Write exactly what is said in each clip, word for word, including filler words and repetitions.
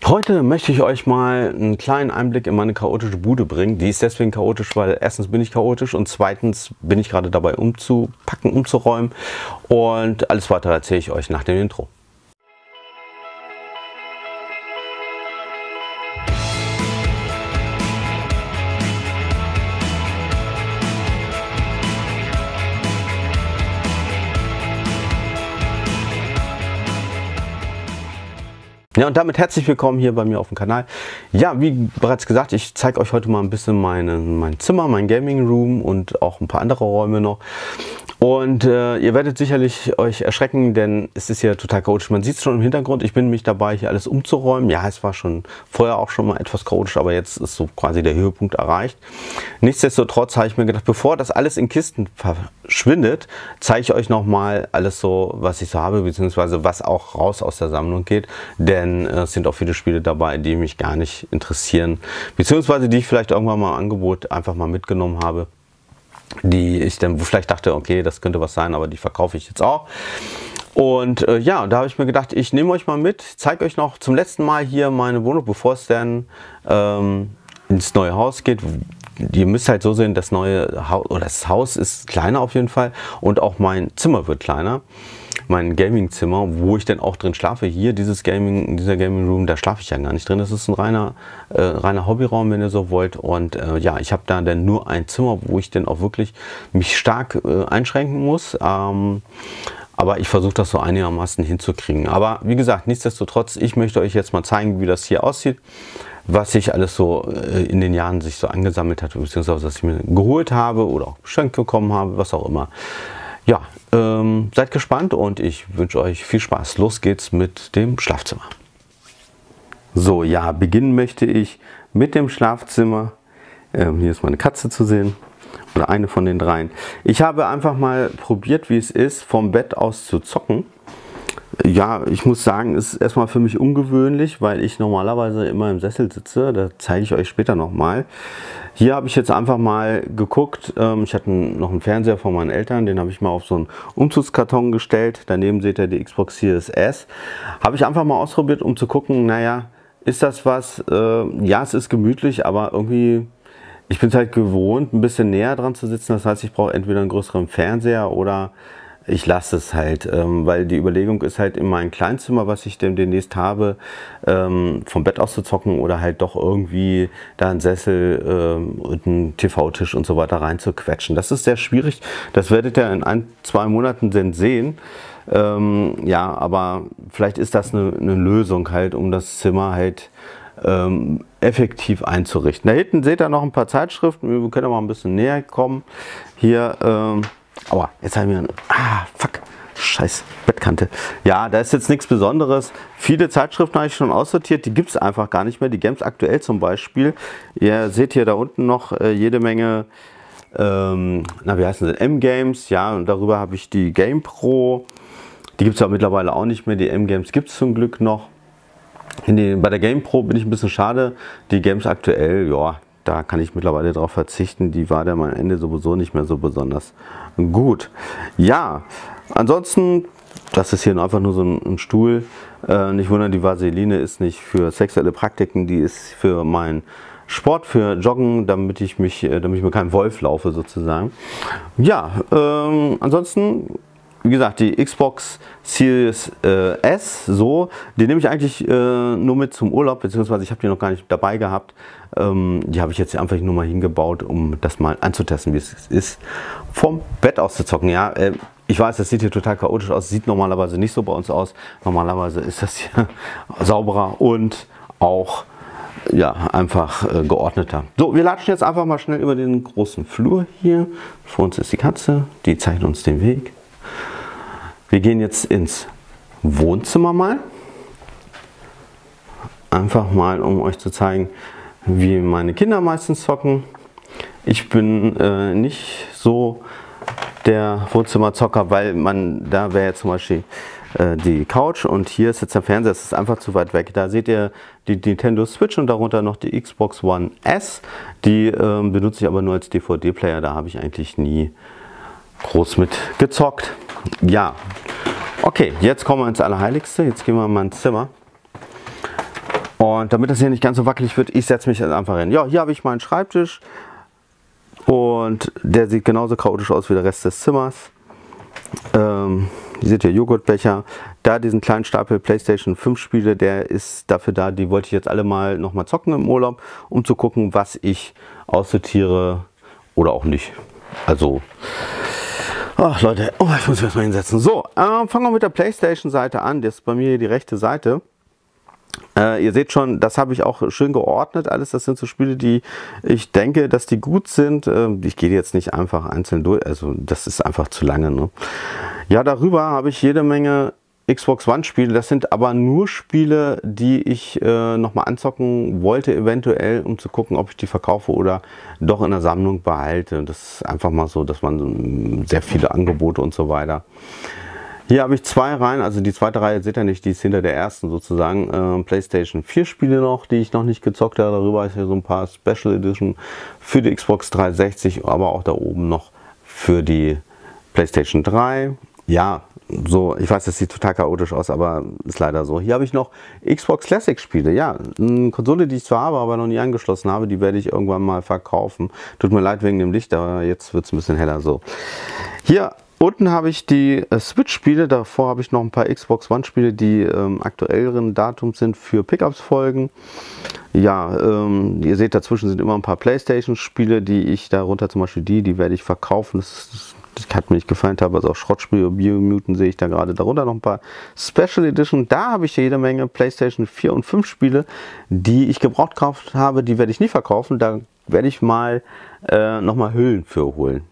Heute möchte ich euch mal einen kleinen Einblick in meine chaotische Bude bringen. Die ist deswegen chaotisch, weil erstens bin ich chaotisch und zweitens bin ich gerade dabei umzupacken, umzuräumen. Und alles weitere erzähle ich euch nach dem Intro. Ja, und damit herzlich willkommen hier bei mir auf dem Kanal. Ja, wie bereits gesagt, ich zeige euch heute mal ein bisschen meine, mein Zimmer, mein Gaming Room und auch ein paar andere Räume noch. Und äh, ihr werdet sicherlich euch erschrecken, denn es ist ja total chaotisch. Man sieht es schon im Hintergrund, ich bin nämlich dabei, hier alles umzuräumen. Ja, es war schon vorher auch schon mal etwas chaotisch, aber jetzt ist so quasi der Höhepunkt erreicht. Nichtsdestotrotz habe ich mir gedacht, bevor das alles in Kisten verschwindet, zeige ich euch nochmal alles so, was ich so habe, beziehungsweise was auch raus aus der Sammlung geht. Denn äh, es sind auch viele Spiele dabei, die mich gar nicht interessieren, beziehungsweise die ich vielleicht irgendwann mal im Angebot einfach mal mitgenommen habe, die ich dann vielleicht dachte, okay, das könnte was sein, aber die verkaufe ich jetzt auch. Und äh, ja, da habe ich mir gedacht, ich nehme euch mal mit, zeige euch noch zum letzten Mal hier meine Wohnung, bevor es dann ähm, ins neue Haus geht. Ihr müsst halt so sehen, das neue Haus, oder das Haus ist kleiner auf jeden Fall und auch mein Zimmer wird kleiner. Mein Gaming-Zimmer, wo ich dann auch drin schlafe. Hier, dieses Gaming, dieser Gaming Room, da schlafe ich ja gar nicht drin. Das ist ein reiner, äh, reiner Hobbyraum, wenn ihr so wollt. Und äh, ja, ich habe da dann nur ein Zimmer, wo ich dann auch wirklich mich stark äh, einschränken muss. Ähm, aber ich versuche das so einigermaßen hinzukriegen. Aber wie gesagt, nichtsdestotrotz, ich möchte euch jetzt mal zeigen, wie das hier aussieht. Was ich alles so äh, in den Jahren sich so angesammelt hat, beziehungsweise was ich mir geholt habe oder auch geschenkt bekommen habe, was auch immer. Ja, ähm, seid gespannt und ich wünsche euch viel Spaß. Los geht's mit dem Schlafzimmer. So, ja, beginnen möchte ich mit dem Schlafzimmer. Ähm, hier ist meine Katze zu sehen, oder eine von den dreien. Ich habe einfach mal probiert, wie es ist, vom Bett aus zu zocken. Ja, ich muss sagen, es ist erstmal für mich ungewöhnlich, weil ich normalerweise immer im Sessel sitze. Da zeige ich euch später nochmal. Hier habe ich jetzt einfach mal geguckt. Ich hatte noch einen Fernseher von meinen Eltern, den habe ich mal auf so einen Umzugskarton gestellt. Daneben seht ihr die Xbox Series S. Habe ich einfach mal ausprobiert, um zu gucken, naja, ist das was? Ja, es ist gemütlich, aber irgendwie, ich bin es halt gewohnt, ein bisschen näher dran zu sitzen. Das heißt, ich brauche entweder einen größeren Fernseher oder ich lasse es halt, ähm, weil die Überlegung ist halt in mein Kleinzimmer, was ich dem demnächst habe, ähm, vom Bett aus zu zocken oder halt doch irgendwie da einen Sessel ähm, und einen T V-Tisch und so weiter rein zu quetschen. Das ist sehr schwierig, das werdet ihr in ein, zwei Monaten dann sehen. Ähm, ja, aber vielleicht ist das eine, eine Lösung halt, um das Zimmer halt ähm, effektiv einzurichten. Da hinten seht ihr noch ein paar Zeitschriften, wir können mal ein bisschen näher kommen. Hier, ähm, aua, jetzt haben wir einen, ah, fuck, scheiß Bettkante. Ja, da ist jetzt nichts Besonderes. Viele Zeitschriften habe ich schon aussortiert, die gibt es einfach gar nicht mehr. Die Games Aktuell zum Beispiel. Ihr seht hier da unten noch äh, jede Menge, ähm, na wie heißen sie, M-Games, ja, und darüber habe ich die GamePro. Die gibt es ja mittlerweile auch nicht mehr, die M-Games gibt es zum Glück noch. In den, bei der GamePro bin ich ein bisschen schade, die Games Aktuell, ja, da kann ich mittlerweile darauf verzichten, die war dann am Ende sowieso nicht mehr so besonders gut. Ja, ansonsten, das ist hier einfach nur so ein, ein Stuhl. Äh, nicht wundern, die Vaseline ist nicht für sexuelle Praktiken, die ist für meinen Sport, für Joggen, damit ich mich, damit ich mir keinen Wolf laufe sozusagen. Ja, ähm, ansonsten, wie gesagt, die Xbox Series äh, S, so, die nehme ich eigentlich äh, nur mit zum Urlaub, beziehungsweise ich habe die noch gar nicht dabei gehabt. Ähm, die habe ich jetzt einfach nur mal hingebaut, um das mal anzutesten, wie es ist, vom Bett aus zu zocken. Ja, äh, ich weiß, das sieht hier total chaotisch aus, sieht normalerweise nicht so bei uns aus. Normalerweise ist das hier sauberer und auch ja, einfach äh, geordneter. So, wir latschen jetzt einfach mal schnell über den großen Flur hier. Vor uns ist die Katze, die zeigt uns den Weg. Wir gehen jetzt ins Wohnzimmer mal. Einfach mal, um euch zu zeigen, wie meine Kinder meistens zocken. Ich bin äh, nicht so der Wohnzimmerzocker, weil man, da wäre jetzt zum Beispiel äh, die Couch und hier ist jetzt der Fernseher, es ist einfach zu weit weg. Da seht ihr die Nintendo Switch und darunter noch die Xbox One S. Die äh, benutze ich aber nur als D V D-Player, da habe ich eigentlich nie groß mit gezockt. Ja, okay, jetzt kommen wir ins Allerheiligste. Jetzt gehen wir in mein Zimmer. Und damit das hier nicht ganz so wackelig wird, ich setze mich jetzt einfach hin. Ja, hier habe ich meinen Schreibtisch und der sieht genauso chaotisch aus wie der Rest des Zimmers. Ähm, ihr seht hier Joghurtbecher. Da diesen kleinen Stapel PlayStation fünf Spiele, der ist dafür da, die wollte ich jetzt alle mal nochmal zocken im Urlaub, um zu gucken, was ich aussortiere oder auch nicht. Also, ach Leute, oh, ich muss mich erstmal hinsetzen. So, äh, fangen wir mit der PlayStation-Seite an. Das ist bei mir hier die rechte Seite. Äh, ihr seht schon, das habe ich auch schön geordnet. Alles, das sind so Spiele, die ich denke, dass die gut sind. Äh, ich gehe jetzt nicht einfach einzeln durch, also das ist einfach zu lange. Ne? Ja, darüber habe ich jede Menge Xbox One Spiele. Das sind aber nur Spiele, die ich äh, nochmal anzocken wollte, eventuell, um zu gucken, ob ich die verkaufe oder doch in der Sammlung behalte. Das ist einfach mal so, dass man sehr viele Angebote und so weiter. Hier habe ich zwei Reihen, also die zweite Reihe seht ihr nicht, die ist hinter der ersten sozusagen. Äh, PlayStation vier Spiele noch, die ich noch nicht gezockt habe. Darüber ist hier so ein paar Special Edition für die Xbox dreihundertsechzig, aber auch da oben noch für die PlayStation drei. Ja, so, ich weiß, das sieht total chaotisch aus, aber ist leider so. Hier habe ich noch Xbox Classic Spiele. Ja, eine Konsole, die ich zwar habe, aber noch nie angeschlossen habe, die werde ich irgendwann mal verkaufen. Tut mir leid wegen dem Licht, aber jetzt wird es ein bisschen heller so. Hier unten habe ich die äh, Switch-Spiele, davor habe ich noch ein paar Xbox One-Spiele, die ähm, aktuelleren Datums sind für Pickups-Folgen. Ja, ähm, ihr seht, dazwischen sind immer ein paar PlayStation-Spiele, die ich darunter, zum Beispiel die, die werde ich verkaufen. Das, das, das hat mir nicht gefallen, teilweise auch Schrottspiele, Biomutant sehe ich da gerade. Darunter noch ein paar Special Edition. Da habe ich jede Menge PlayStation vier und fünf Spiele, die ich gebraucht gekauft habe, die werde ich nie verkaufen. Da werde ich mal äh, nochmal Hüllen für holen.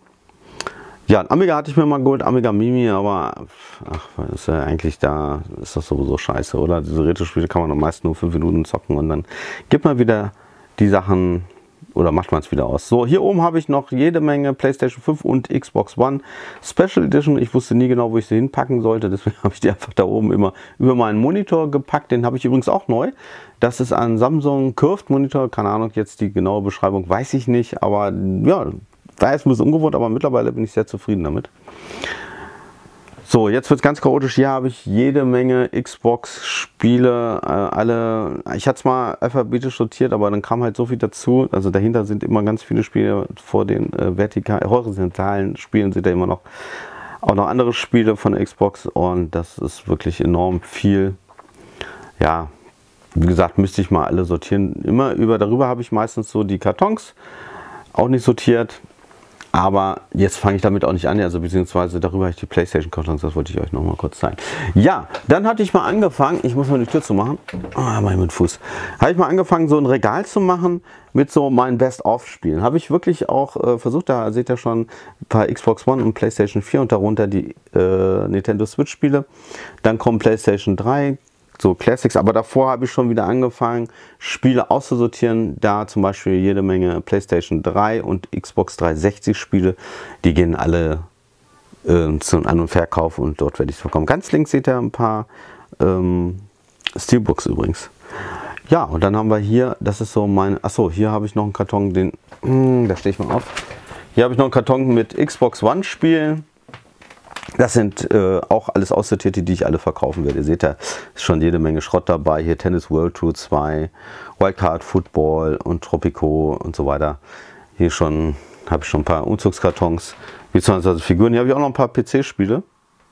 Ja, ein Amiga hatte ich mir mal geholt, Amiga Mini, aber ach, ist ja eigentlich da, ist das sowieso scheiße, oder? Diese Retro-Spiele kann man am meisten nur fünf Minuten zocken und dann gibt man wieder die Sachen oder macht man es wieder aus. So, hier oben habe ich noch jede Menge PlayStation fünf und Xbox One Special Edition. Ich wusste nie genau, wo ich sie hinpacken sollte, deswegen habe ich die einfach da oben immer über meinen Monitor gepackt. Den habe ich übrigens auch neu. Das ist ein Samsung Curved Monitor, keine Ahnung, jetzt die genaue Beschreibung weiß ich nicht, aber ja, war jetzt ein bisschen ungewohnt, aber mittlerweile bin ich sehr zufrieden damit. So, jetzt wird es ganz chaotisch. Hier habe ich jede Menge Xbox-Spiele, äh, alle, ich hatte es mal alphabetisch sortiert, aber dann kam halt so viel dazu. Also dahinter sind immer ganz viele Spiele, vor den äh, vertikal, horizontalen Spielen sind da immer noch auch noch andere Spiele von der Xbox und das ist wirklich enorm viel. Ja, wie gesagt, müsste ich mal alle sortieren. Immer über, darüber habe ich meistens so die Kartons, auch nicht sortiert. Aber jetzt fange ich damit auch nicht an, also beziehungsweise darüber habe ich die PlayStation-Kartons, das wollte ich euch noch mal kurz zeigen. Ja, dann hatte ich mal angefangen, ich muss mal die Tür zu machen, oh, mal mit dem Fuß, habe ich mal angefangen, so ein Regal zu machen mit so meinen Best-of-Spielen. Habe ich wirklich auch äh, versucht, da seht ihr schon ein paar Xbox One und PlayStation vier und darunter die äh, Nintendo Switch-Spiele. Dann kommt PlayStation drei. So Classics, aber davor habe ich schon wieder angefangen, Spiele auszusortieren, da zum Beispiel jede Menge PlayStation drei und Xbox dreihundertsechzig Spiele, die gehen alle äh, zum An- und Verkauf und dort werde ich es verkaufen. Ganz links seht ihr ein paar ähm, Steelbooks übrigens. Ja, und dann haben wir hier, das ist so mein, achso, hier habe ich noch einen Karton, den, mh, da stehe ich mal auf. Hier habe ich noch einen Karton mit Xbox One Spielen. Das sind äh, auch alles aussortierte, die ich alle verkaufen werde. Ihr seht, da ist schon jede Menge Schrott dabei. Hier Tennis World Tour zwei, Wildcard Football und Tropico und so weiter. Hier schon habe ich schon ein paar Umzugskartons, beziehungsweise Figuren. Hier habe ich auch noch ein paar P C-Spiele.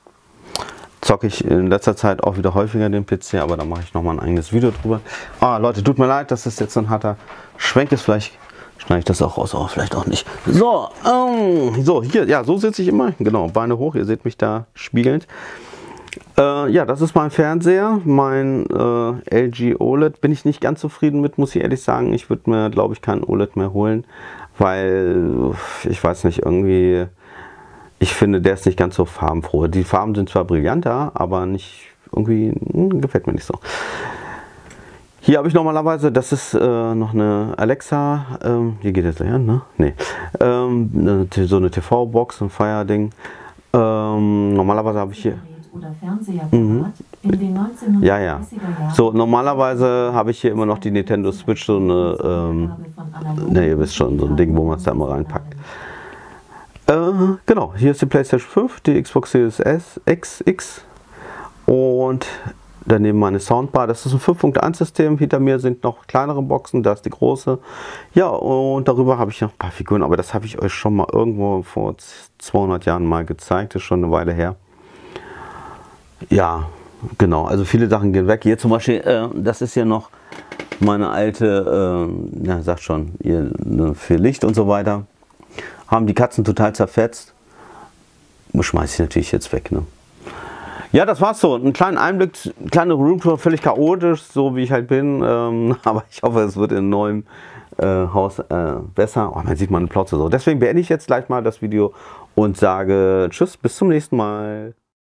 Zocke ich in letzter Zeit auch wieder häufiger den P C, aber da mache ich nochmal ein eigenes Video drüber. Ah, Leute, tut mir leid, dass das jetzt so ein harter Schwenk ist. Vielleicht schneide ich das auch raus, aber vielleicht auch nicht. So, ähm, so hier, ja, so sitze ich immer. Genau, Beine hoch, ihr seht mich da spiegelnd. Äh, ja, das ist mein Fernseher, mein äh, L G O L E D. Bin ich nicht ganz zufrieden mit, muss ich ehrlich sagen. Ich würde mir, glaube ich, keinen O L E D mehr holen, weil, ich weiß nicht, irgendwie, ich finde, der ist nicht ganz so farbenfroh. Die Farben sind zwar brillanter, aber nicht, irgendwie, mh, gefällt mir nicht so. Hier habe ich normalerweise, das ist äh, noch eine Alexa, ähm, hier geht es gleich an, ne? Nee. Ähm, eine, so eine T V-Box, ein Fire-Ding. Ähm, normalerweise habe ich hier... Oder mhm. in den neunzehnhundertdreißiger ja, ja. So, normalerweise habe ich hier immer noch die Nintendo Switch, so eine, ähm, ne, ihr wisst schon, so ein Ding, wo man es da immer reinpackt. Äh, genau, hier ist die PlayStation fünf, die Xbox Series S, X, X und Daneben meine Soundbar. Das ist ein fünf Punkt eins System. Hinter mir sind noch kleinere Boxen. Da ist die große. Ja, und darüber habe ich noch ein paar Figuren. Aber das habe ich euch schon mal irgendwo vor zweihundert Jahren mal gezeigt. Das ist schon eine Weile her. Ja, genau. Also viele Sachen gehen weg. Hier zum Beispiel, äh, das ist hier noch meine alte, äh, ja, sagt schon, hier, ne, für Licht und so weiter. Haben die Katzen total zerfetzt. Schmeiße ich natürlich jetzt weg, ne? Ja, das war's so. Ein kleiner Einblick, kleine Roomtour, völlig chaotisch, so wie ich halt bin. Ähm, aber ich hoffe, es wird in neuem äh, Haus äh, besser. Oh, man sieht meine Plauze so. Deswegen beende ich jetzt gleich mal das Video und sage Tschüss, bis zum nächsten Mal.